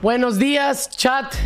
Buenos días, chat.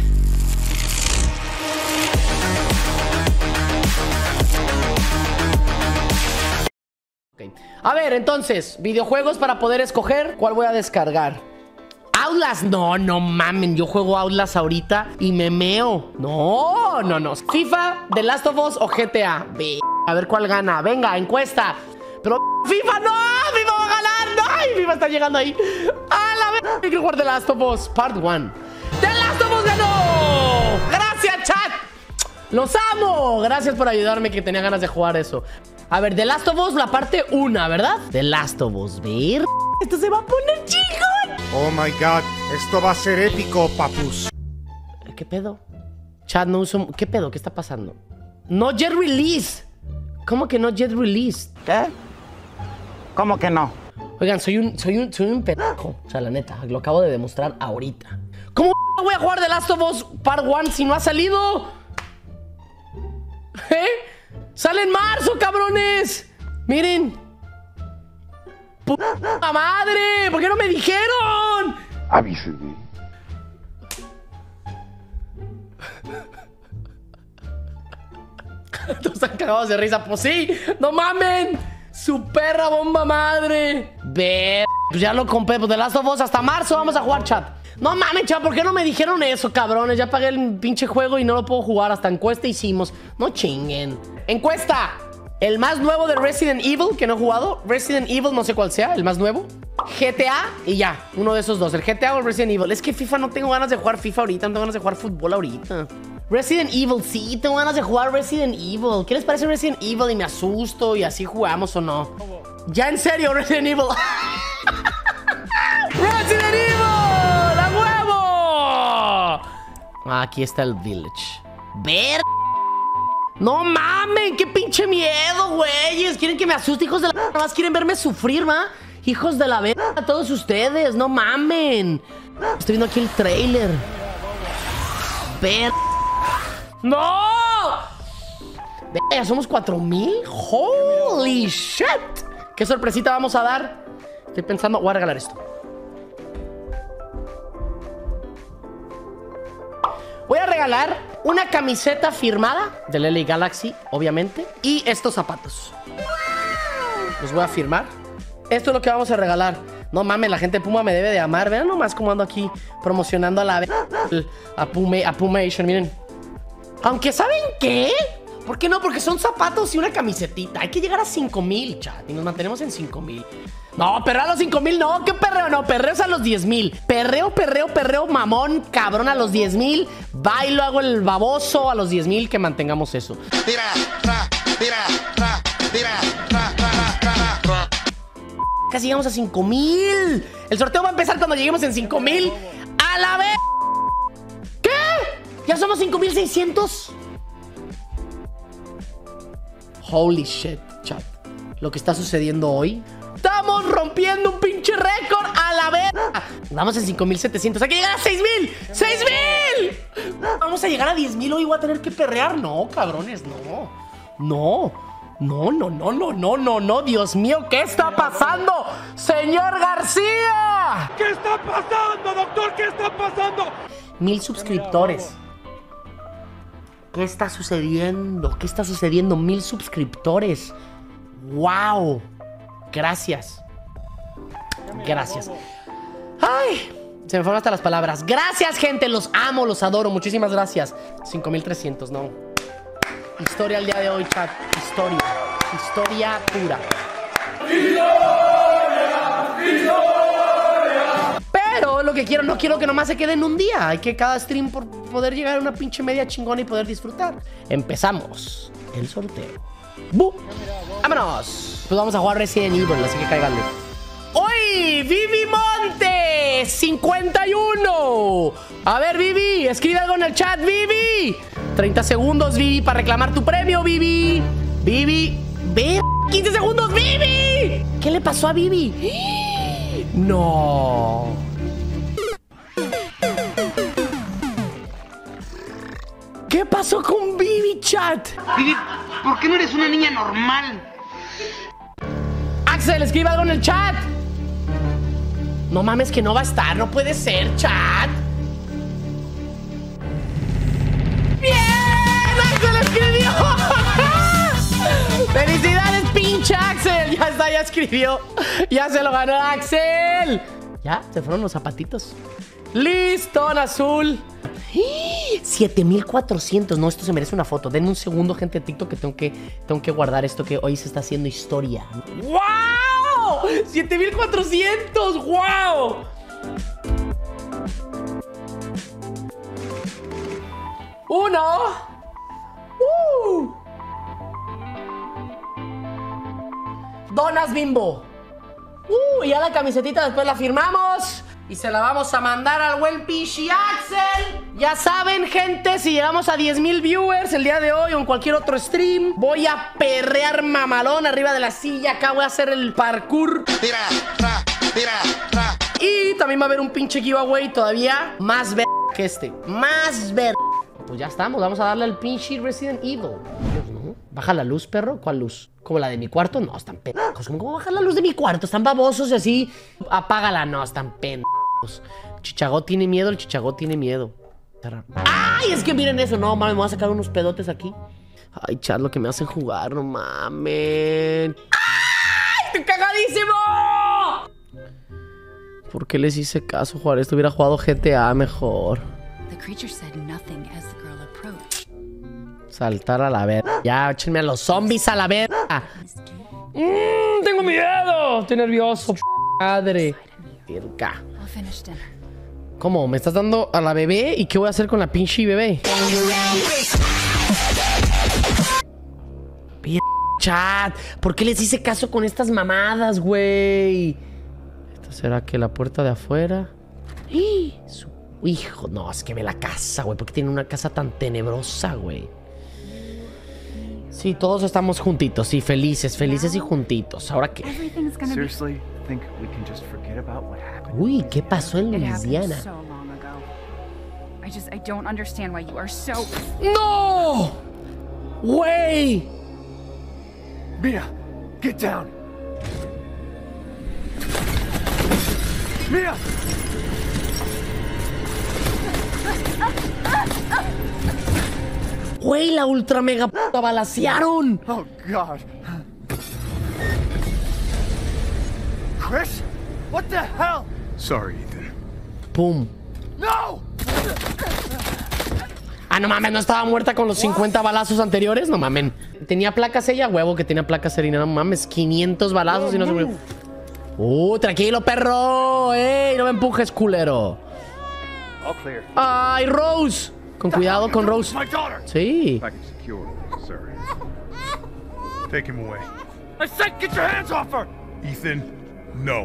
Okay. A ver, entonces, videojuegos para poder escoger. ¿Cuál voy a descargar? Outlast, no mamen, yo juego Outlast ahorita y me meo. No. FIFA, The Last of Us o GTA. A ver cuál gana. Venga, encuesta. Pero FIFA, no, FIFA va a ganar. No, FIFA está llegando ahí. A la vez. Quiero jugar The Last of Us Part 1. The Last of Us ganó. Gracias, chat. Los amo. Gracias por ayudarme, que tenía ganas de jugar eso. A ver, The Last of Us, la parte 1, ¿verdad? The Last of Us, ver. Esto se va a poner chingón. Oh my god, esto va a ser épico, papus. ¿Qué pedo? Chat, no uso... ¿Qué pedo? ¿Qué está pasando? No yet release. ¿Cómo que no yet release? ¿Qué? ¿Cómo que no? Oigan, soy un pendejo. O sea, la neta, lo acabo de demostrar ahorita. ¿Cómo voy a jugar The Last of Us Part 1 si no ha salido? ¿Eh? ¡Sale en marzo, cabrones! Miren. ¡Puta madre! ¿Por qué no me dijeron? Avíseme. Todos están cagados de risa. Pues sí, no mamen. Su perra bomba madre. Ver. Pues ya lo compré. Pues The Last of Us hasta marzo vamos a jugar, chat. No mames, chat, ¿por qué no me dijeron eso, cabrones? Ya pagué el pinche juego y no lo puedo jugar. Hasta encuesta hicimos. No chinguen. Encuesta. El más nuevo de Resident Evil, que no he jugado. Resident Evil, no sé cuál sea, el más nuevo. GTA y ya, uno de esos dos. El GTA o el Resident Evil. Es que FIFA, no tengo ganas de jugar FIFA ahorita. No tengo ganas de jugar fútbol ahorita. Resident Evil, sí, tengo ganas de jugar Resident Evil. ¿Qué les parece Resident Evil? Y me asusto y así jugamos o no. Ya en serio, Resident Evil. Resident Evil, ¡a huevo! Aquí está el Village. Ver. No mamen, qué pinche miedo, güeyes. Quieren que me asuste, hijos de la... Nada más quieren verme sufrir, ¿va? Hijos de la verga, a todos ustedes. No mamen. Estoy viendo aquí el trailer. Ver... ¡No! Ya somos 4000. Holy shit. ¿Qué sorpresita vamos a dar? Estoy pensando, voy a regalar esto. Voy a regalar una camiseta firmada del LA Galaxy, obviamente, y estos zapatos. Los voy a firmar. Esto es lo que vamos a regalar. No mames, la gente de Puma me debe de amar. Vean nomás cómo ando aquí promocionando a la... A Pumation, miren. Aunque, ¿saben qué? ¿Por qué no? Porque son zapatos y una camisetita. Hay que llegar a 5000, chat. Y nos mantenemos en 5000. No, perreo a los 5000, no. ¿Qué perreo? No, perreos a los 10,000. Perreo, mamón, cabrón a los 10,000. Bailo, hago el baboso a los 10,000. Que mantengamos eso. Casi llegamos a 5000. El sorteo va a empezar cuando lleguemos en 5000. ¡A la vez! ¿Qué? ¿Ya somos 5600? Holy shit, chat. Lo que está sucediendo hoy. ¡Estamos rompiendo un pinche récord a la vez! Vamos en 5700. ¡Hay que llegar a 6000! ¡6000! Vamos a llegar a 10,000. Hoy voy a tener que perrear. No, cabrones, no. No. Dios mío, ¿qué está pasando? ¡Señor García! ¿Qué está pasando, doctor? ¿Qué está pasando? 1000 suscriptores. ¿Qué está sucediendo? 1000 suscriptores. ¡Wow! Gracias. ¡Ay! Se me fueron hasta las palabras. Gracias, gente. Los amo, los adoro. Muchísimas gracias. 5300, no. Historia al día de hoy, chat. Historia pura. Pero lo que quiero, no quiero que nomás se quede en un día. Hay que cada stream por poder llegar a una pinche media chingona y poder disfrutar. Empezamos el sorteo. ¡Bu! ¡Vámonos! Pues vamos a jugar Resident Evil, así que cáiganle. ¡Hoy! ¡Vivi Monte! 51. A ver, Vivi, escribe algo en el chat, Vivi. 30 segundos, Vivi, para reclamar tu premio, Vivi. Vivi, ve. 15 segundos, Vivi. ¿Qué le pasó a Vivi? No. ¿Qué pasó con Vivi, chat? Vivi, ¿por qué no eres una niña normal? Axel, escribe algo en el chat. No mames, que no va a estar, no puede ser, chat. escribió. Ya se lo ganó Axel. Ya, se fueron los zapatitos. Listo, en azul. 7400. No, esto se merece una foto. Denme un segundo, gente de TikTok, que tengo que guardar esto que hoy se está haciendo historia. ¡Wow! 7400. ¡Wow! Uno. Donas Bimbo. Ya la camisetita después la firmamos y se la vamos a mandar al buen Pichi Axel. Ya saben, gente, si llegamos a 10,000 viewers el día de hoy o en cualquier otro stream, voy a perrear mamalón arriba de la silla. Acá voy a hacer el parkour. Tira, ra, tira, ra. Y también va a haber un pinche giveaway todavía más ver que este. Más ver. Pues ya estamos, vamos a darle al pinche Resident Evil. Dios, ¿no? ¿Baja la luz, perro? ¿Cuál luz? ¿Como la de mi cuarto? No, están pendejos. ¿Cómo bajar la luz de mi cuarto? Están babosos y así. Apágala. No, están pendejos. Chichagot tiene miedo, el Chichagot tiene miedo. ¡Ay! Es que miren eso. No, mames, me voy a sacar unos pedotes aquí. Ay, chat, lo que me hacen jugar, no mames. ¡Ay! ¡Estoy cagadísimo! ¿Por qué les hice caso jugar esto? Hubiera jugado GTA mejor. Saltar a la verga. Ya, échenme a los zombies a la verga. Tengo miedo. Estoy nervioso. Madre. Verga. ¿Cómo? ¿Me estás dando a la bebé? ¿Y qué voy a hacer con la pinche bebé? Chat. ¿Por qué les hice caso con estas mamadas, güey? ¿Esta será que la puerta de afuera? Su hijo. No, es que ve la casa, güey. ¿Por qué tiene una casa tan tenebrosa, güey? Sí, todos estamos juntitos, sí, felices y juntitos. ¿Ahora qué? Uy, ¿qué pasó en Louisiana? ¡No! ¡Güey! Mia, get down. Mia! Güey, la ultra mega puta balacearon. Oh, God. Chris? What the hell? Sorry, Ethan. Pum. No! Ah, no mames, ¿no estaba muerta con los 50 balazos anteriores? No mames. ¿Tenía placas ella? Huevo que tenía placas Serena. No mames, 500 balazos y no se murió. Tranquilo, perro. ¡Ey! No me empujes, culero. All clear. ¡Ay, Rose! Con cuidado con Rose. My daughter! Sí. Package secure, sir. Take him away. I said get your hands off her! Ethan, no.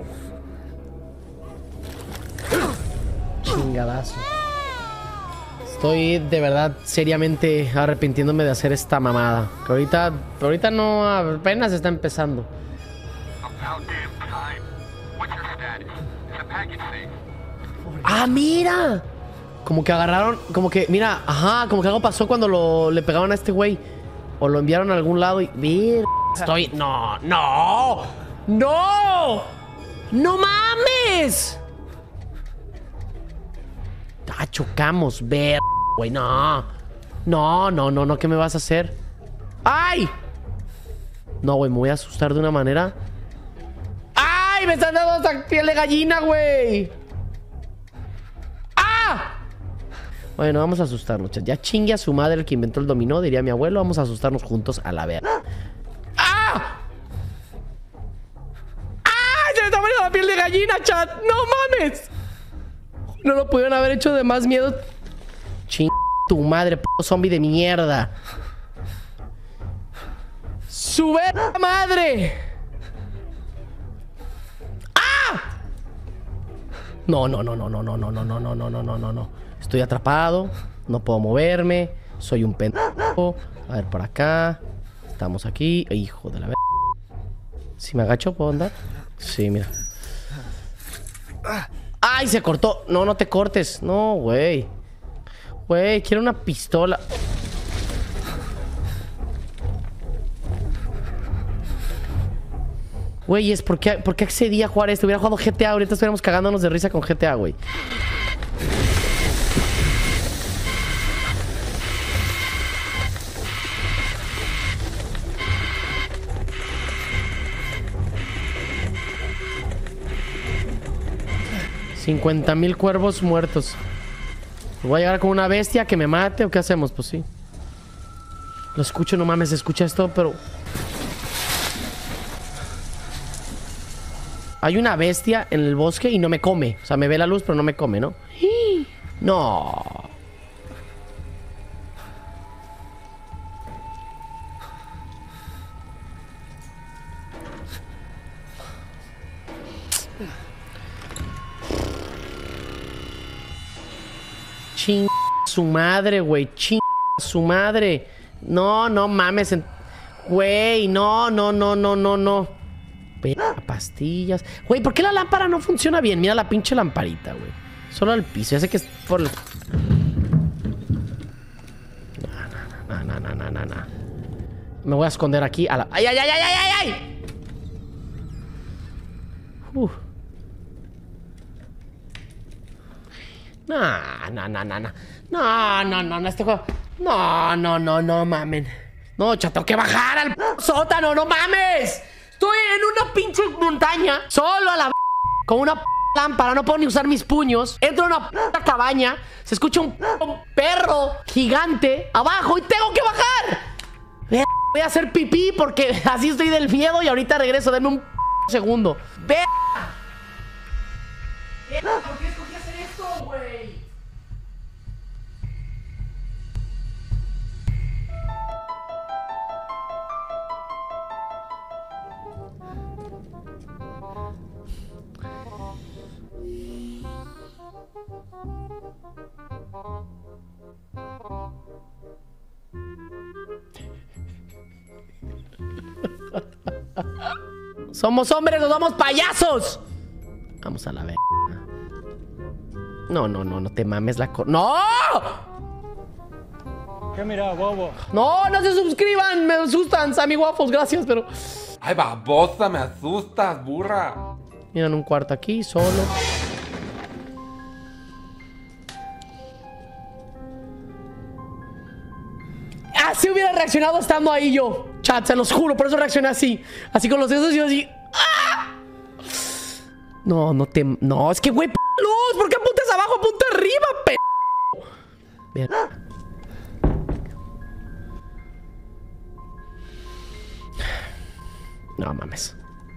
Chingadazo. Estoy de verdad seriamente arrepintiéndome de hacer esta mamada. Que ahorita no, apenas está empezando. ¡Ah, mira! Como que agarraron, como que, mira, ajá, como que algo pasó cuando le pegaron a este güey. O lo enviaron a algún lado y... Vir, estoy... ¡No! ¡No! ¡No! ¡No mames! Ah, chocamos, ver, güey, no. No, ¿qué me vas a hacer? ¡Ay! No, güey, me voy a asustar de una manera. ¡Ay! Me están dando hasta piel de gallina, güey. ¡Ah! Bueno, vamos a asustarnos, chat. Ya chingue a su madre el que inventó el dominó, diría mi abuelo. Vamos a asustarnos juntos a la verga. ¡Ah! ¡Ah! Se me está poniendo la piel de gallina, chat. ¡No mames! No lo pudieron haber hecho de más miedo. Ching tu madre, puto zombie de mierda. ¡Su verga madre! ¡Ah! No. Estoy atrapado. No puedo moverme. Soy un pendejo. A ver, por acá. Estamos aquí. Hijo de la verga. Si me agacho, ¿puedo andar? Sí, mira. ¡Ay, se cortó! No, no te cortes. No, güey. Güey, quiero una pistola. Güey, ¿por qué accedí a jugar esto? Hubiera jugado GTA. Ahorita estuviéramos cagándonos de risa con GTA, güey. 50,000 cuervos muertos. ¿Voy a llegar con una bestia que me mate o qué hacemos? Pues sí. Lo escucho, no mames, se escucha esto, pero... Hay una bestia en el bosque y no me come. O sea, me ve la luz, pero no me come, ¿no? No. Ching su madre, güey. Ching su madre. No, no mames. Güey, no. Pastillas. Güey, ¿por qué la lámpara no funciona bien? Mira la pinche lamparita, güey. Solo al piso. Ya sé que es por el... No. Me voy a esconder aquí a la... ¡Ay! No, este juego. No, mamen. No, ya tengo que bajar al sótano, no mames. Estoy en una pinche montaña, solo a la con una lámpara, no puedo ni usar mis puños. Entro en una cabaña, se escucha un perro gigante abajo y tengo que bajar. Voy a hacer pipí porque así estoy del miedo y ahorita regreso. Denme un segundo. ¿Por qué escogí hacer esto, güey? Somos hombres, nos somos payasos. Vamos a la verga. No te mames la ¡No! ¿Qué mira, bobo? No se suscriban, me asustan, Sammy Waffles, gracias, pero... Ay, babosa, me asustas, burra. Miran un cuarto aquí, solo. Así hubiera reaccionado estando ahí yo. Chat, se los juro, por eso reaccioné así. Así con los dedos y yo así. ¡Ah! No, es que güey, luz, ¿por qué apuntas abajo? Apunta arriba, Bien. No mames.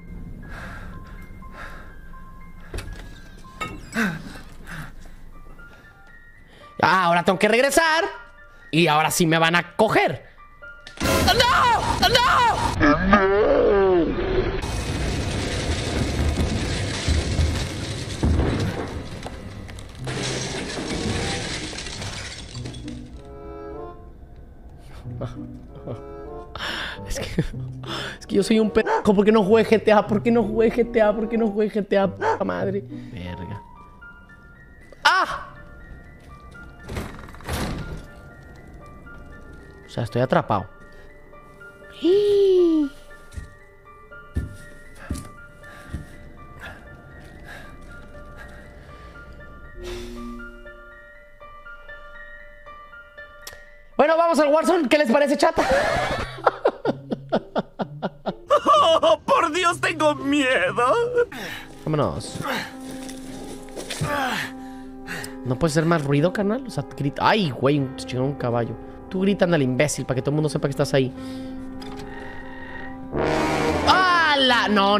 Ahora tengo que regresar. Y ahora sí me van a coger. ¡No! Es que yo soy un pendejo. ¿Por qué no jugué GTA? ¿Por qué no jugué GTA? Puta madre. Verga. ¡Ah! O sea, estoy atrapado. Bueno, vamos al Warzone. ¿Qué les parece, chata? ¡Oh, por Dios, tengo miedo! Vámonos. ¿No puede ser más ruido, carnal? O sea, grita. ¡Ay, güey! Se chingó un caballo. Tú gritan al imbécil para que todo el mundo sepa que estás ahí. ¡Hala! No.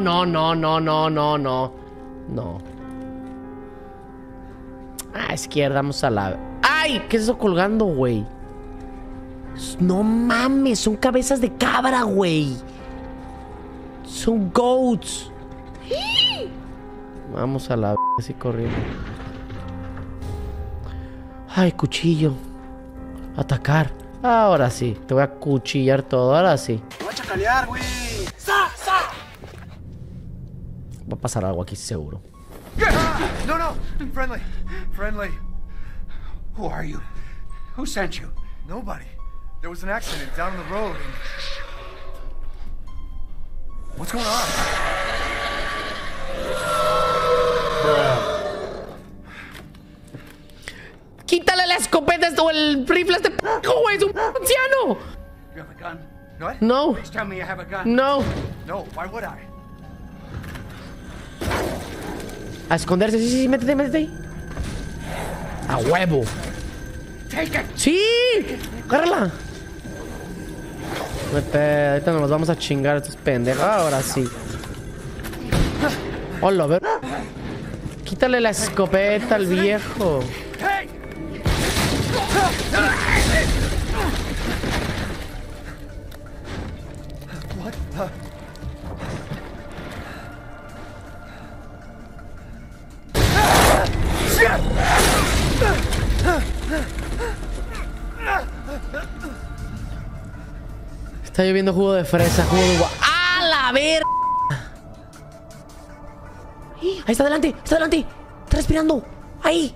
A izquierda, vamos a la... ¡Ay! ¿Qué es eso colgando, güey? No mames, son cabezas de cabra, güey. Son goats. Vamos a la... así corriendo. Ay, cuchillo. Atacar. Ahora sí, te voy a cuchillar todo, ahora sí. ¡Te voy a chacalear, güey! Va a pasar algo aquí, seguro. No, friendly. Who are you? Who sent you? Nobody. There was an accident down the road. What's going on? Quítale la escopeta o el rifle a este p***, güey, es un anciano. You have a gun? What? No, Please tell me you have a gun. no. No, why would I? A esconderse. Sí, sí, sí, métete, métete ahí. A huevo. ¡Sí! ¡Agárrala! Vete, ahorita nos los vamos a chingar estos pendejos. Ahora sí. Hola, a ver. Quítale la escopeta al viejo. Está lloviendo jugo de fresa, jugo de uva. ¡A la ver! Ahí está adelante, está adelante. Está respirando. Ahí.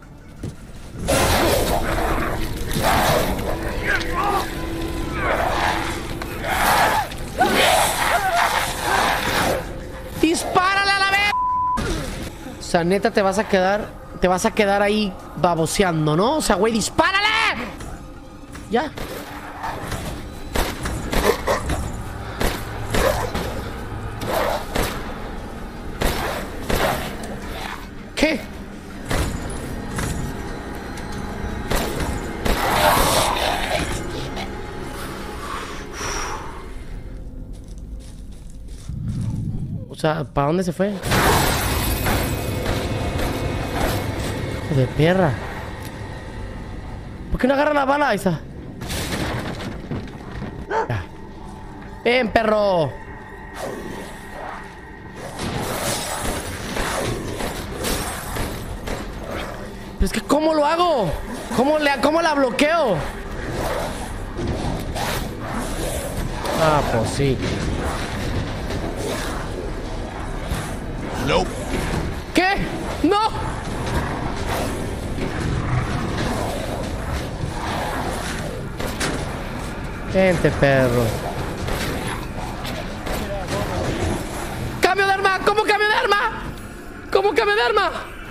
¡Dispárale a la vez! O sea, neta, te vas a quedar ahí baboseando, ¿no? O sea, güey, ¡dispárale! Ya. ¿Qué? O sea, ¿para dónde se fue? Hijo de perra. ¿Por qué no agarra la bala esa? Ya. Ven, perro. Pero es que ¿cómo lo hago? ¿Cómo la bloqueo? Ah, pues sí. Nope. ¿Qué? ¡No! Vente, perro. ¡Cambio de arma! ¿Cómo cambio de arma? ¿Cómo cambio de arma?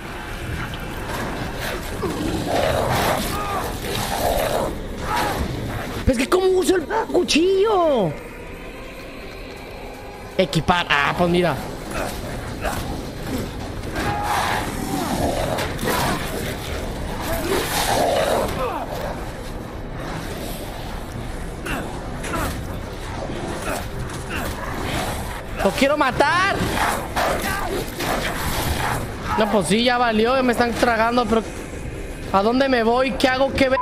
Es que ¿cómo uso el cuchillo? Equipar. Ah, pues mira. ¡Lo quiero matar! No, pues sí, ya valió. Me están tragando, pero... ¿a dónde me voy? ¿Qué hago? ¿Qué ve?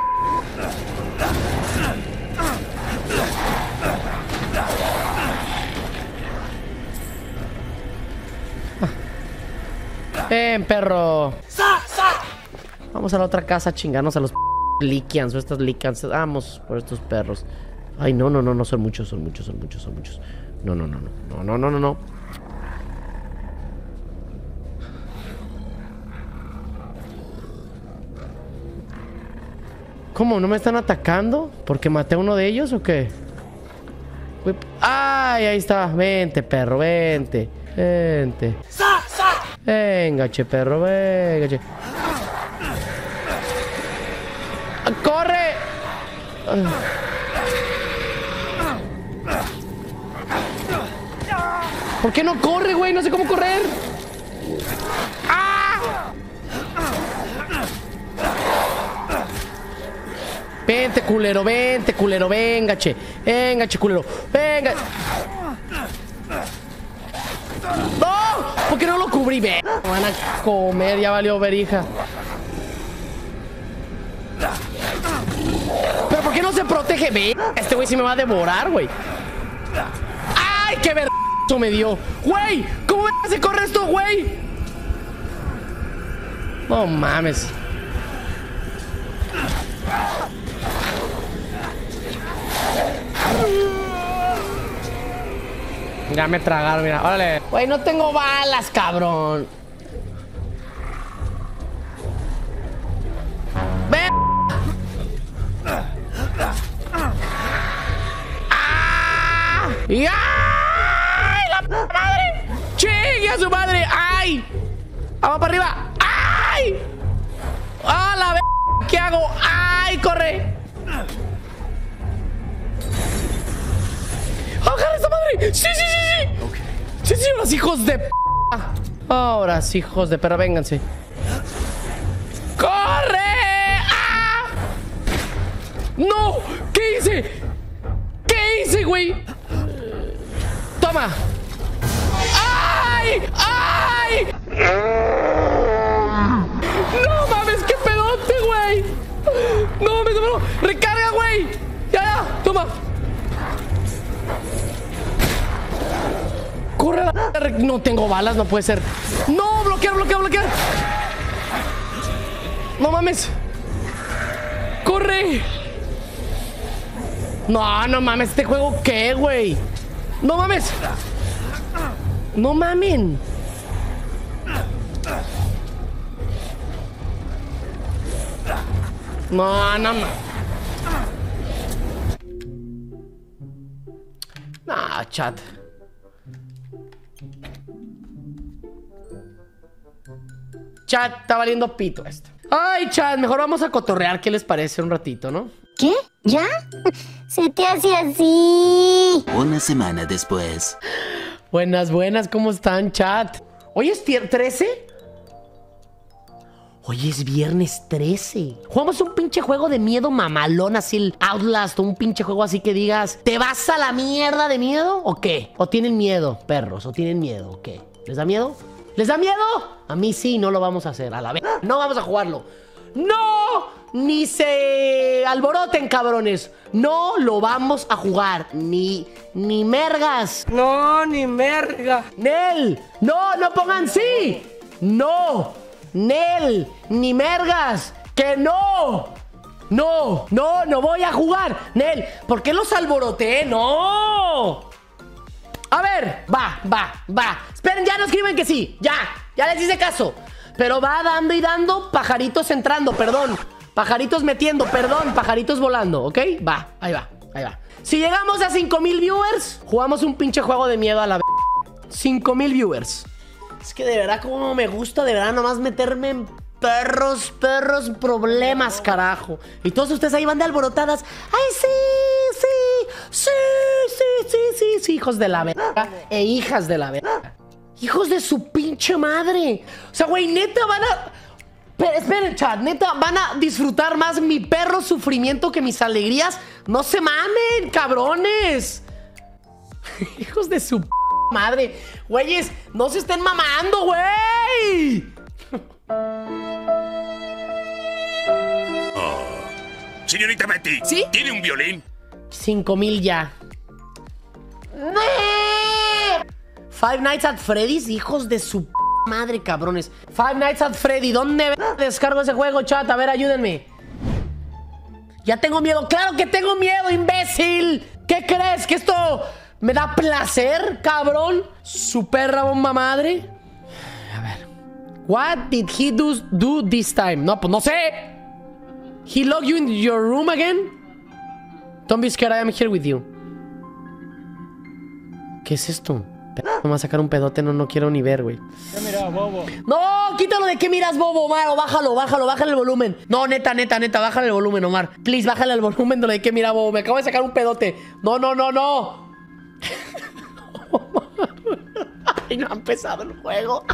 Ven, perro. Vamos a la otra casa a chingarnos a los Lycans o estas Lycans. Vamos por estos perros. Ay, no, son muchos. No. ¿Cómo? ¿No me están atacando? ¿Porque maté a uno de ellos o qué? ¡Ay! Ahí está. Vente, perro, vente. Vente. Venga, che, perro, venga, che. ¡Corre! ¿Por qué no corre, güey? No sé cómo correr. ¡Ah! Vente, culero, venga, che. Venga, che, culero. Venga. ¡No! ¿Por qué no lo cubrí? Ve. Van a comer, ya valió verija. ¿Pero por qué no se protege? Ve. Este güey sí me va a devorar, güey. ¡Ay, qué verga me dio! ¡Güey! ¿Cómo se corre esto, güey? No mames. Ya me tragaron, mira. Órale. Güey, no tengo balas, cabrón. ¡Ven! ¡Ah! ¡Y ay! ¡La madre! ¡Chingue a su madre! ¡Ay! ¡Vamos para arriba! ¡Ay! ¡Ah, la ¿qué hago? ¡Ay! ¡Corre! ¡Agarra esa madre! ¡Sí! ¡Sí, los hijos de p***! Ahora sí, hijos de perra, vénganse. ¡Corre! ¡Ah! ¡No! ¿Qué hice? ¿Qué hice, güey? Toma. ¡Ay! ¡Ay! ¡No mames! ¡Qué pedote, güey! ¡No mames! ¡No! ¡Recarga, güey! ¡Ya! ¡Toma! ¡Corre la... No tengo balas, no puede ser. ¡No! ¡Bloquear, bloquear, bloquear! ¡No mames! ¡Corre! No, no mames, ¿este juego qué, güey? ¡No mames! ¡No mamen! No, no mames. Nah, chat. Chat, está valiendo pito esto. Ay, chat, mejor vamos a cotorrear. ¿Qué les parece un ratito, no? ¿Qué? ¿Ya? Se te hace así. Una semana después. Buenas, buenas, ¿cómo están, chat? ¿Hoy es 13? Hoy es viernes 13. Jugamos un pinche juego de miedo mamalón, así el Outlast, o un pinche juego así que digas, ¿te vas a la mierda de miedo o qué? ¿O tienen miedo, perros? ¿O tienen miedo o qué? ¿Les da miedo? ¿Les da miedo? A mí sí, no lo vamos a hacer. A la vez. No vamos a jugarlo. ¡No! Ni se alboroten, cabrones. No lo vamos a jugar. Ni mergas. No, ni merga. Nel. No, no pongan sí. No. Nel. Ni mergas. Que no. No, no, no voy a jugar. Nel, ¿por qué los alboroté? No. A ver, va. Esperen, ya no escriben que sí. Ya les hice caso. Pero va dando y dando, pajaritos entrando, perdón. Pajaritos metiendo, perdón, pajaritos volando, ¿ok? Va, ahí va. Si llegamos a 5,000 viewers, jugamos un pinche juego de miedo a la... 5,000 viewers. Es que de verdad como me gusta, de verdad, nomás meterme en perros, problemas, carajo. Y todos ustedes ahí van de alborotadas. ¡Ay, sí, hijos de la verga! E hijas de la verga. Hijos de su pinche madre. O sea, güey, neta van a... Esperen, chat, neta, van a disfrutar más mi perro sufrimiento que mis alegrías. No se mamen, cabrones. Hijos de su madre. Güeyes, no se estén mamando, güey. Señorita Betty, ¿sí? ¿Tiene un violín? 5,000 ya. Five Nights at Freddy's, hijos de su madre, cabrones. Five Nights at Freddy, ¿dónde descargo ese juego, chat? A ver, ayúdenme. Ya tengo miedo. ¡Claro que tengo miedo, imbécil! ¿Qué crees? ¿Que esto me da placer, cabrón? Su perra bomba madre. A ver. What did he do this time? No, pues no sé. He locked you in your room again? Don't be scared, I am here with you. ¿Qué es esto? Me va a sacar un pedote, no quiero ni ver, güey. ¿Qué miras, bobo? No, quítalo de qué miras, bobo, Omar. O bájale el volumen. No, neta, bájale el volumen, Omar. Please, bájale el volumen de lo de qué mira, bobo. Me acabo de sacar un pedote. No. Ay, no ha empezado el juego.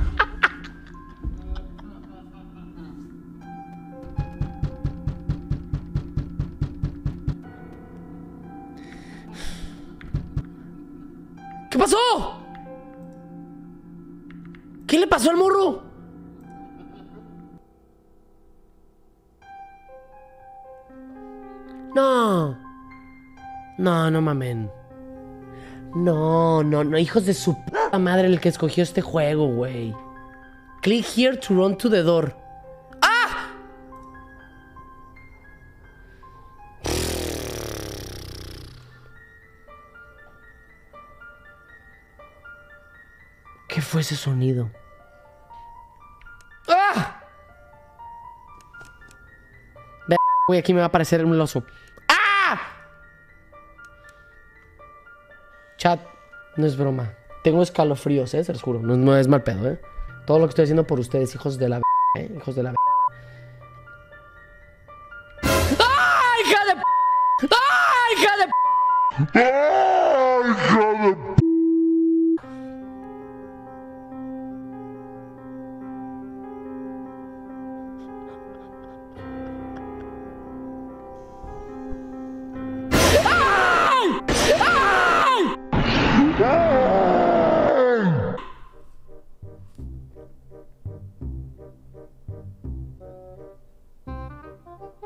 ¿Qué pasó? ¿Qué le pasó al morro? No, mamen. No, hijos de su puta madre el que escogió este juego, güey. Click here to run to the door. ¡Ah! ¿Qué fue ese sonido? ¡Ah! Güey, aquí me va a aparecer un oso. ¡Ah! Chat, no es broma. Tengo escalofríos, se los juro. No es mal pedo, Todo lo que estoy haciendo por ustedes, hijos de la hijos de la ¡Ah, hija de ¡Ah, hija de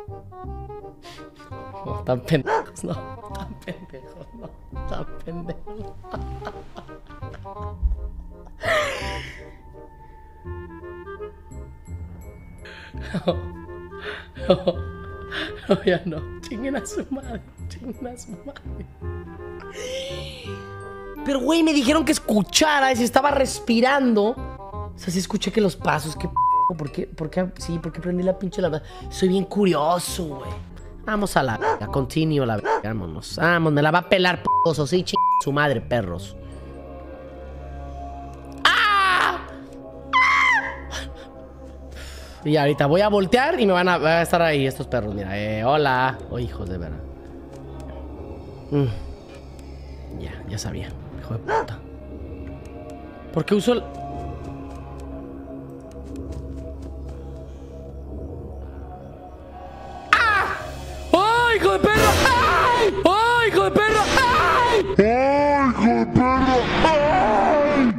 No, tan pendejos, no. Tan pendejos, no. Tan pendejos. No, ya no. Chinguen a su madre. Chinguen a su madre. Pero, güey, me dijeron que escuchara y si estaba respirando. O sea, sí escuché que los pasos, que ¿Por qué prendí la pinche la? Soy bien curioso, güey. Vamos a la continue la vámonos. Vamos, me la va a pelar, p***oso, sí, su madre, perros. ¡Ah! Y ahorita voy a voltear y me van a estar ahí estos perros, mira. Hola. Oh, hijos de verdad. Ya sabía, hijo de puta. ¿Por qué uso el...? ¡Ay, hijo de perro! ¡Ay! ¡Ay, hijo de perro! ¡Ay! ¡Ay, hijo de perro! ¡Ay!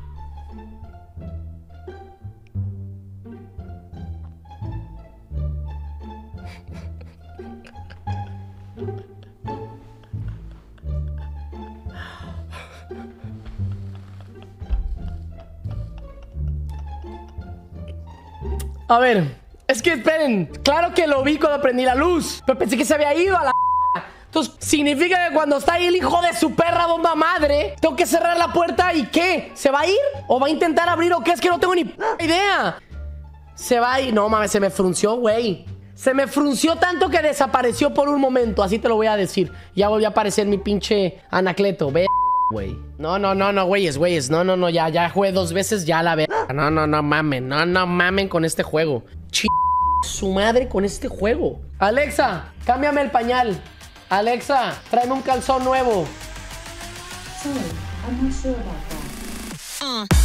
A ver, es que esperen. Claro que lo vi cuando prendí la luz, pero pensé que se había ido a la... Entonces, significa que cuando está ahí el hijo de su perra bomba madre, tengo que cerrar la puerta y ¿qué? ¿Se va a ir? ¿O va a intentar abrir o qué? Es que no tengo ni idea. Se va a ir. No mames, se me frunció, güey. Se me frunció tanto que desapareció por un momento. Así te lo voy a decir. Ya volvió a aparecer mi pinche Anacleto. Ve, güey. No, güeyes. No, ya jugué 2 veces, ya la ve. No mamen. No mamen con este juego. Su madre con este juego. Alexa, cámbiame el pañal. Alexa, tráeme un calzón nuevo. Sorry, I'm not sure about that.